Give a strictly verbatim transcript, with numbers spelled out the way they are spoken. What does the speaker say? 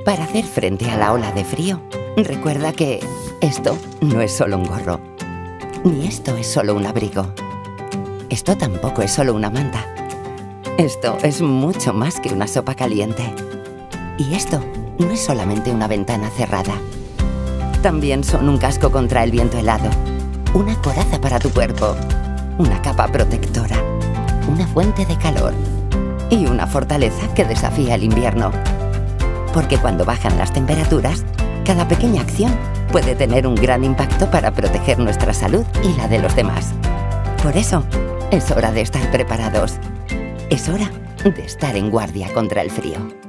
Para hacer frente a la ola de frío, recuerda que esto no es solo un gorro, ni esto es solo un abrigo. Esto tampoco es solo una manta. Esto es mucho más que una sopa caliente. Y esto no es solamente una ventana cerrada. También son un casco contra el viento helado, una coraza para tu cuerpo, una capa protectora, una fuente de calor y una fortaleza que desafía el invierno. Porque cuando bajan las temperaturas, cada pequeña acción puede tener un gran impacto para proteger nuestra salud y la de los demás. Por eso, es hora de estar preparados. Es hora de estar en guardia contra el frío.